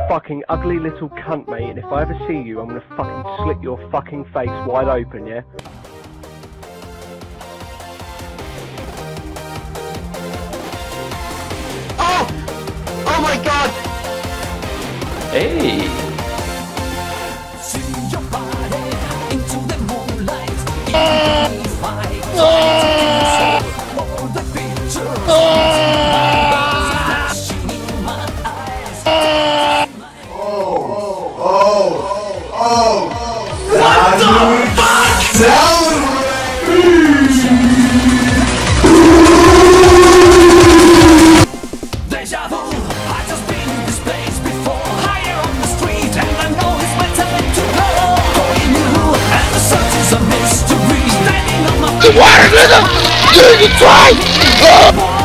fucking ugly little cunt, mate, and if I ever see you, I'm gonna fucking slit your fucking face wide open, yeah? Oh! Oh my god! Hey! What the fuck? Deja vu, I just been in this place before. Higher on the street, and I know it's my time to go. Going new, and the search is a mystery. Standing on my feet. What are you doing? You try!